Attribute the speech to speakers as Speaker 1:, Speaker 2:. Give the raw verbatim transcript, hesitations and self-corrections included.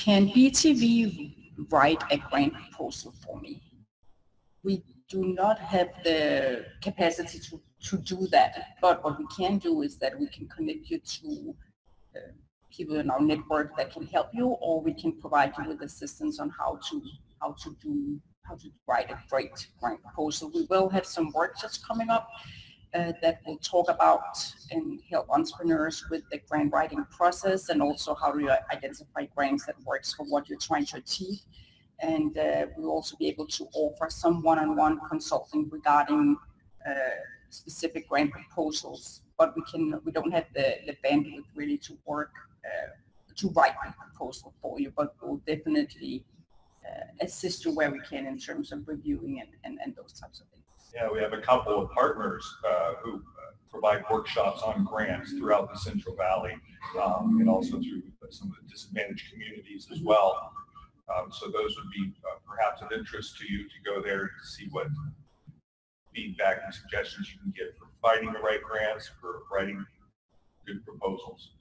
Speaker 1: can B T V write a grant proposal for me? We do not have the capacity to, to do that, but what we can do is that we can connect you to uh, people in our network that can help you, or we can provide you with assistance on how to how to do how to write a great grant proposal. We will have some workshops coming up uh, that will talk about and help entrepreneurs with the grant writing process, and also how to identify grants that works for what you're trying to achieve. And uh, we'll also be able to offer some one-on-one consulting regarding uh, specific grant proposals, but we can we don't have the, the bandwidth really to work uh, to write the proposal for you, but we'll definitely uh, assist you where we can in terms of reviewing and, and, and those types of things.
Speaker 2: Yeah, we have a couple of partners uh, who uh, provide workshops on grants throughout the Central Valley, um, and also through some of the disadvantaged communities as well. Um, so those would be uh, perhaps of interest to you to go there to see what feedback and suggestions you can get for finding the right grants, for writing good proposals.